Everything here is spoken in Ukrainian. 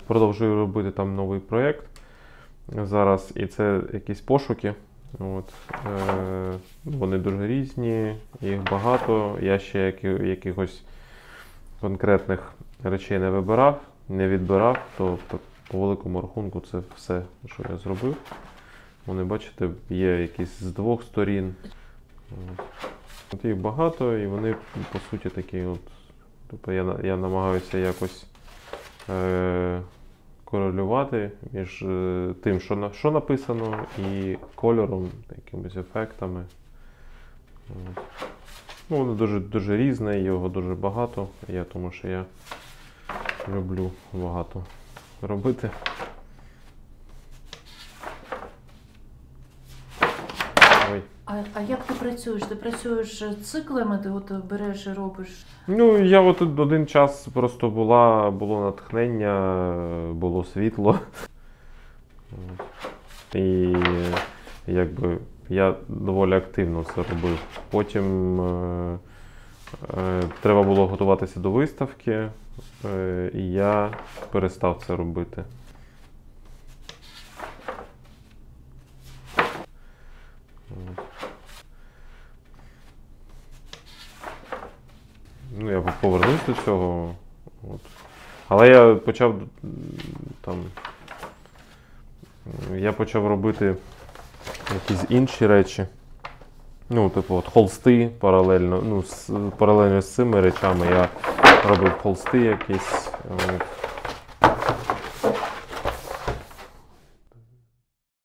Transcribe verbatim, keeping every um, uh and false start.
продовжую робити там новий проєкт зараз, і це якісь пошуки. От. Е, вони дуже різні, їх багато. Я ще які, якихось конкретних речей не вибирав, не відбирав, тобто по великому рахунку це все, що я зробив. Вони, бачите, є якісь з двох сторін. От. От їх багато, і вони, по суті, такі от. Тобто я, я намагаюся якось е, корелювати між е, тим, що, на, що написано, і кольором, якимись ефектами. От. Ну, воно дуже, дуже різне, його дуже багато, я, тому що я люблю багато робити. Ой. А, а як ти працюєш? Ти працюєш циклами, ти от береш і робиш? Ну, я от один час просто була, було натхнення, було світло. І якби я доволі активно це робив. Потім е, е, треба було готуватися до виставки, е, і я перестав це робити. Ну, я повернусь до цього. От. Але я почав там. Я почав робити якісь інші речі. Ну, типу, от холсти паралельно. Ну, з, паралельно з цими речами я робив холсти якісь. От.